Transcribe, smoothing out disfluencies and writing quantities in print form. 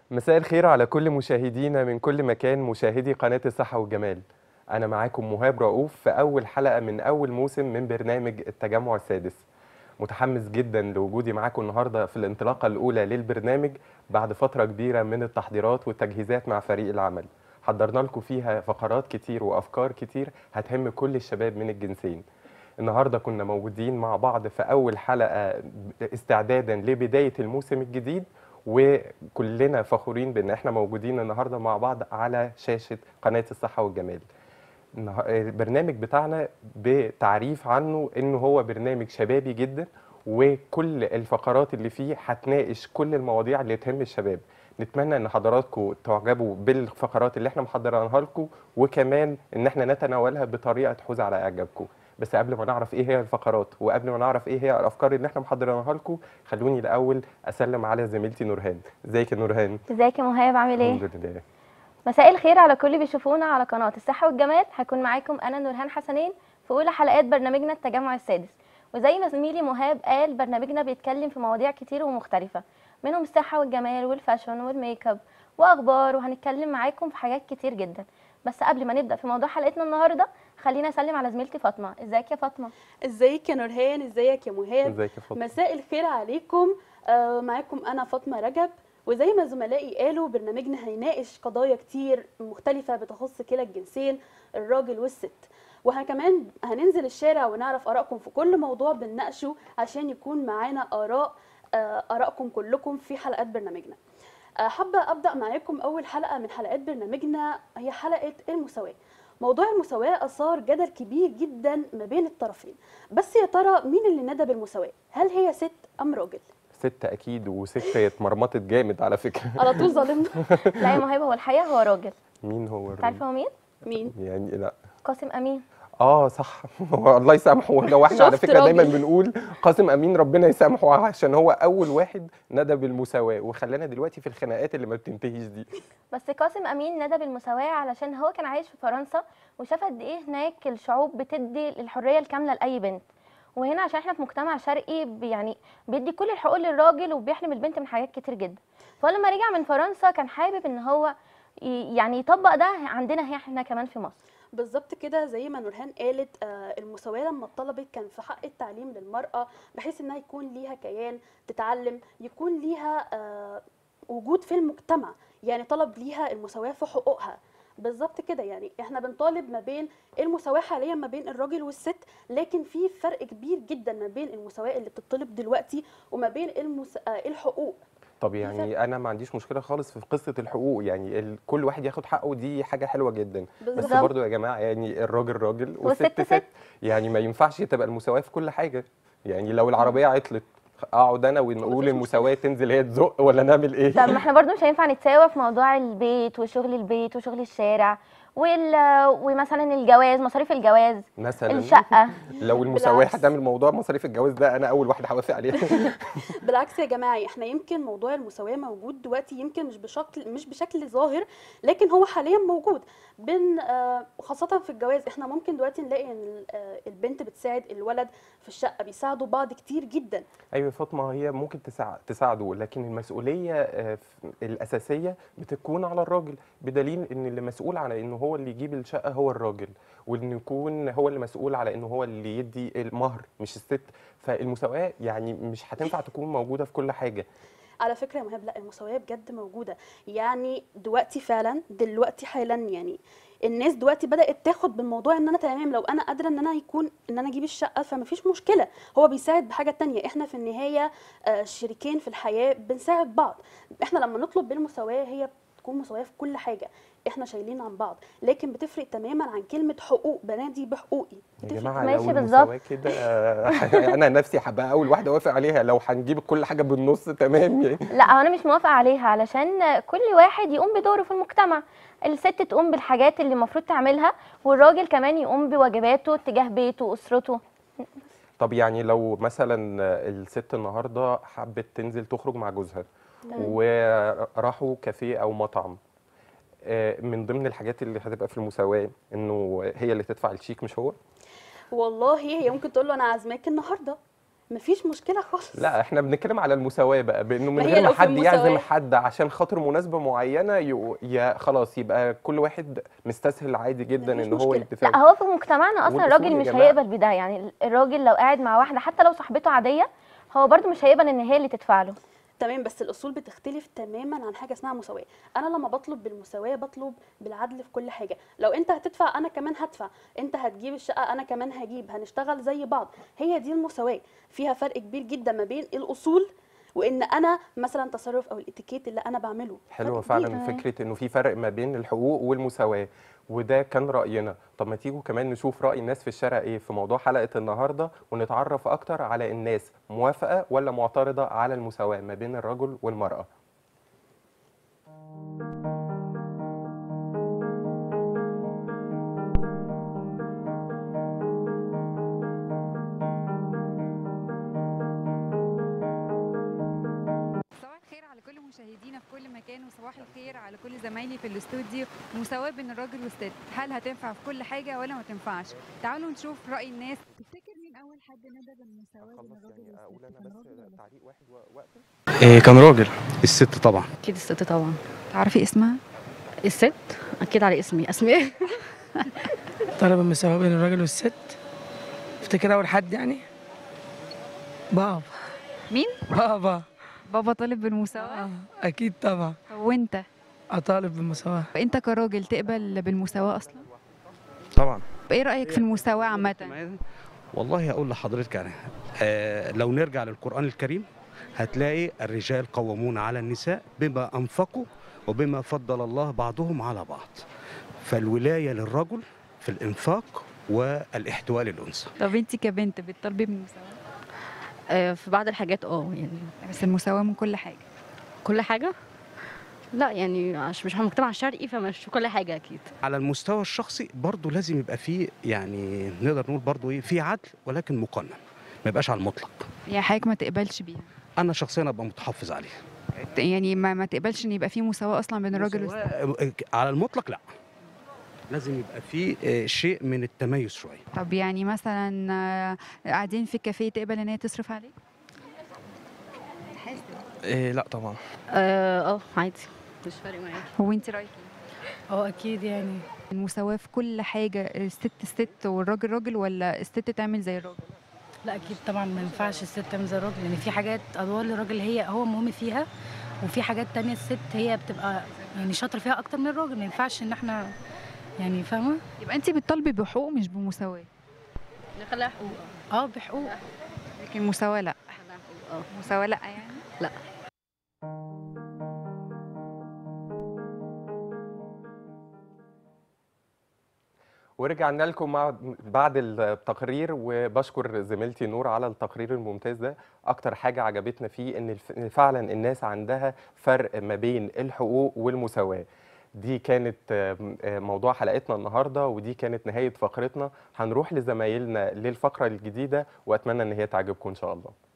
مساء الخير على كل مشاهدينا من كل مكان، مشاهدي قناة الصحة والجمال. أنا معاكم مهاب رؤوف في أول حلقة من أول موسم من برنامج التجمع السادس. متحمس جدا لوجودي معاكم النهاردة في الانطلاقة الأولى للبرنامج بعد فترة كبيرة من التحضيرات والتجهيزات مع فريق العمل. حضرنا لكم فيها فقرات كتير وأفكار كتير هتهم كل الشباب من الجنسين. النهارده كنا موجودين مع بعض في أول حلقة استعدادا لبداية الموسم الجديد، وكلنا فخورين بان احنا موجودين النهارده مع بعض على شاشه قناه الصحه والجمال. البرنامج بتاعنا بتعريف عنه انه هو برنامج شبابي جدا، وكل الفقرات اللي فيه هتناقش كل المواضيع اللي تهم الشباب. نتمنى ان حضراتكم تعجبوا بالفقرات اللي احنا محضرينها لكم، وكمان ان احنا نتناولها بطريقه تحوز على اعجابكم. بس قبل ما نعرف ايه هي الفقرات وقبل ما نعرف ايه هي الافكار اللي احنا محضرينها لكم، خلوني الاول اسلم على زميلتي نورهان. ازيك يا نورهان؟ ازيك يا مهاب، عامل ايه؟ الحمد لله. مساء الخير على كل اللي بيشوفونا على قناة الصحة والجمال. هكون معاكم انا نورهان حسنين في اولى حلقات برنامجنا التجمع السادس. وزي ما زميلي مهاب قال، برنامجنا بيتكلم في مواضيع كتير ومختلفة، منهم الصحة والجمال والفاشن والميك اب واخبار، وهنتكلم معاكم في حاجات كتير جدا. بس قبل ما نبدأ في موضوع حلقتنا النهارده، خلينا اسلم على زميلتي فاطمة. ازيك يا فاطمة؟ ازيك يا نورهان، ازيك يا مهاب. ازيك يا فاطمه؟ مساء الخير عليكم. معاكم انا فاطمه رجب، وزي ما زملائي قالوا برنامجنا هيناقش قضايا كتير مختلفه بتخص كلا الجنسين، الراجل والست. وكمان هننزل الشارع ونعرف ارائكم في كل موضوع بنناقشه عشان يكون معانا ارائكم كلكم في حلقات برنامجنا. حابه ابدا معاكم اول حلقه من حلقات برنامجنا، هي حلقه المساواه. موضوع المساواة أثار جدل كبير جدا ما بين الطرفين، بس يا ترى مين اللي ندى بالمساواة؟ هل هي ست أم راجل؟ ست اكيد، وست اتمرمطت جامد على فكره. على طول ظالمنا. لا يا مهاب، هو الحقيقة هو راجل. مين هو انت الراجل؟ عارفة هو مين؟ مين؟ يعني لا. قاسم امين. صح. هو الله يسامحه، لو احنا على شفت فكره دايما راجل. بنقول قاسم امين ربنا يسامحه، عشان هو اول واحد ندى بالمساواه وخلانا دلوقتي في الخناقات اللي ما بتنتهيش دي. بس قاسم امين ندى بالمساواة علشان هو كان عايش في فرنسا وشاف قد ايه هناك الشعوب بتدي الحرية الكاملة لأي بنت. وهنا عشان احنا في مجتمع شرقي يعني بيدي كل الحقوق للراجل وبيحرم البنت من حاجات كتير جدا. فلما رجع من فرنسا كان حابب ان هو يعني يطبق ده عندنا احنا كمان في مصر. بالظبط كده، زي ما نورهان قالت، المساواة لما اتطلبت كان في حق التعليم للمرأة، بحيث انها يكون ليها كيان تتعلم، يكون ليها وجود في المجتمع، يعني طلب ليها المساواة في حقوقها. بالظبط كده، يعني احنا بنطالب ما بين المساواة حاليا ما بين الراجل والست، لكن في فرق كبير جدا ما بين المساواة اللي بتطلب دلوقتي وما بين الحقوق. طب في فرق. يعني انا ما عنديش مشكله خالص في قصه الحقوق، يعني كل واحد ياخد حقه، دي حاجه حلوه جدا. بس بالظبط. برضو يا جماعه، يعني الراجل راجل والست والست ست. ست. يعني ما ينفعش تبقى المساواه في كل حاجه. يعني لو العربيه عطلت، اقعد انا ونقول مفيش مشكلة. المساواه تنزل هي تزق، ولا نعمل ايه؟ طب ما احنا برضو مش هينفع نتساوى في موضوع البيت وشغل البيت وشغل الشارع ومثلا الجواز، مصاريف الجواز، مثلا الشقة. لو المساواه بالعكس. هتعمل موضوع مصاريف الجواز ده، انا اول واحد هوافق عليه. بالعكس يا جماعه، احنا يمكن موضوع المساواه موجود دلوقتي، يمكن مش بشكل ظاهر، لكن هو حاليا موجود بين خاصه في الجواز. احنا ممكن دلوقتي نلاقي ان البنت بتساعد الولد في الشقه، بيساعدوا بعض كتير جدا. ايوه يا فاطمه، هي ممكن تساعده، لكن المسؤوليه الاساسيه بتكون على الراجل، بدليل ان اللي مسؤول على انه هو اللي يجيب الشقه هو الراجل، وانه يكون هو اللي مسؤول على انه هو اللي يدي المهر مش الست. فالمساواه يعني مش هتنفع تكون موجوده في كل حاجه. على فكره يا مهاب، لا، المساواه بجد موجوده. يعني دلوقتي فعلا، دلوقتي حالا، يعني الناس دلوقتي بدات تاخد بالموضوع ان انا تمام، لو انا قادره ان انا اجيب الشقه فمفيش مشكله، هو بيساعد بحاجه تانية. احنا في النهايه شريكين في الحياه، بنساعد بعض. احنا لما نطلب بالمساواه، هي تكون مساواه في كل حاجه، احنا شايلين عن بعض. لكن بتفرق تماما عن كلمه حقوق، بنادي بحقوقي، يا بتفرق جماعه تماما. لو ماشي بالظبط. المساواه كده، انا نفسي هبقى اول واحده اوافق عليها. لو هنجيب كل حاجه بالنص تمام يعني. لا، هو انا مش موافقه عليها علشان كل واحد يقوم بدوره في المجتمع. الست تقوم بالحاجات اللي المفروض تعملها، والراجل كمان يقوم بواجباته تجاه بيته واسرته. طب يعني لو مثلا الست النهارده حبت تنزل تخرج مع جوزها تمام. وراحوا كافيه او مطعم، من ضمن الحاجات اللي هتبقى في المساواة انه هي اللي تدفع الشيك مش هو؟ والله هي ممكن تقول له انا عازماك النهارده، مفيش مشكله خالص. لا احنا بنتكلم على المساواة بقى، بانه من ما هي غير ما لو في حد يعزم المساواة. حد عشان خاطر مناسبة معينة يا خلاص يبقى كل واحد مستسهل عادي جدا مفيش ان هو مشكلة. يتفاهم. لا هو في مجتمعنا اصلا والأصول الراجل يا مش جماعة. هيقبل بده، يعني الراجل لو قاعد مع واحده حتى لو صاحبته عاديه هو برضو مش هيقبل ان هي اللي تدفع له. تمام، بس الاصول بتختلف تماما عن حاجه اسمها مساواه. انا لما بطلب بالمساواه بطلب بالعدل في كل حاجه. لو انت هتدفع انا كمان هدفع، انت هتجيب الشقه انا كمان هجيب، هنشتغل زي بعض. هي دي المساواه. فيها فرق كبير جدا ما بين الاصول وان انا مثلا تصرف او الاتيكيت اللي انا بعمله. حلوة فرق كبير. فعلا فكرة انه في فرق ما بين الحقوق والمساواة، وده كان رأينا. طب ما تيجوا كمان نشوف رأي الناس في الشارع ايه في موضوع حلقة النهاردة، ونتعرف اكتر على الناس موافقة ولا معترضة على المساواة ما بين الرجل والمرأة. صباح الخير على كل مشاهدينا في كل مكان، وصباح الخير على كل زمايلي في الاستوديو. مساواة بين الراجل والست، هل هتنفع في كل حاجة ولا ما تنفعش؟ تعالوا نشوف رأي الناس. تفتكر مين أول حد نادى بالمساواة بين الراجل والست؟ كان راجل ولا ست؟ تعليق واحد وقت. إيه كان راجل. الست طبعا. اكيد الست طبعا. تعرفي اسمها؟ الست اكيد على اسمي ايه. طلب المساواة بين الراجل والست، افتكر اول حد يعني بابا. مين؟ بابا. بابا طالب بالمساواة؟ اكيد طبعا. طب وانت؟ اطالب بالمساواة. انت كراجل تقبل بالمساواة أصلا؟ طبعا. ايه رأيك في المساواة عامة؟ والله اقول لحضرتك يعني لو نرجع للقرآن الكريم هتلاقي الرجال قوامون على النساء بما انفقوا وبما فضل الله بعضهم على بعض. فالولاية للرجل في الانفاق والاحتواء للانثى. طب انت كبنت بتطالبي بالمساواة؟ في بعض الحاجات يعني بس المساواة من كل حاجة. كل حاجه. لا يعني عشان مش مجتمع شرقي فمش في كل حاجه اكيد. على المستوى الشخصي برضو لازم يبقى فيه يعني نقدر نقول برضو ايه في عدل ولكن مقنن، ما يبقاش على المطلق. يا حضرتك ما تقبلش بيها؟ انا شخصيا ابقى متحفظ عليه. يعني ما تقبلش ان يبقى في مساواة اصلا بين الراجل والست؟ على المطلق لا، لازم يبقى فيه شيء من التميز شويه. طب يعني مثلا قاعدين في كافيه تقبل ان هي تصرف عليك؟ إيه لا طبعا. عادي مش فارق معايا. هو انت رايك ايه؟ اكيد يعني. المساواة في كل حاجة، الست ست والراجل راجل، ولا الست تعمل زي الراجل؟ لا اكيد طبعا ما ينفعش الست تعمل زي الراجل، لان في حاجات ادوار للراجل هو مهم فيها، وفي حاجات تانية الست هي بتبقى يعني شاطره فيها اكتر من الراجل. ما ينفعش ان احنا يعني فاهمه. يبقى انت بتطالبي بحقوق مش بمساواة. نخليها حقوق. بحقوق. لكن مساواة لا. نخليها حقوق. مساواة لا يعني؟ لا. ورجعنا لكم بعد التقرير، وبشكر زميلتي نور على التقرير الممتاز ده. اكتر حاجة عجبتنا فيه ان فعلا الناس عندها فرق ما بين الحقوق والمساواة. دي كانت موضوع حلقتنا النهاردة، ودي كانت نهاية فقرتنا. هنروح لزمايلنا للفقرة الجديدة، واتمنى ان هي تعجبكم ان شاء الله.